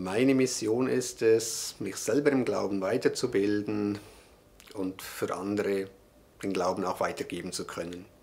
Meine Mission ist es, mich selber im Glauben weiterzubilden und für andere den Glauben auch weitergeben zu können.